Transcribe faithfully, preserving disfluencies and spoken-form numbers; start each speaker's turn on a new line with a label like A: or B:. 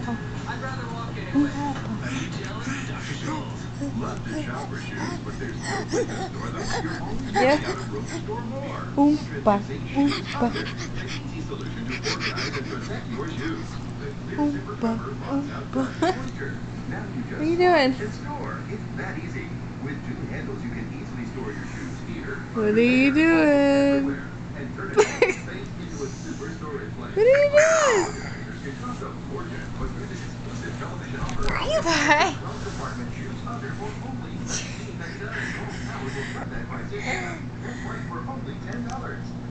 A: I'd rather walk anyway. Are you jealous? doctor Scholl's. Love to shop for shoes, but there's no place to store them. You're only
B: Yeah.
A: running out of room to store more.
B: Oompa,
A: Introducing Shoes
B: oompa,
A: Under, the easy solution to organize and protect your shoes. The clear zipper
B: oompa,
A: cover blocks out
B: oompa.
A: dust and moisture. Now you just
B: What are you
A: slide
B: doing?
A: and store. It's that easy. With two handles, you can easily store your shoes here,
B: What
A: under
B: are you
A: there,
B: doing?
A: everywhere, and turn it all in space into a super storage place.
B: What are you doing?
A: Organizers can cost a fortune, but with this exclusive television offer,
B: Bye.
A: twelve department shoes under for only nineteen ninety-nine. Most powers will cut that price in half. That's right, for only ten dollars.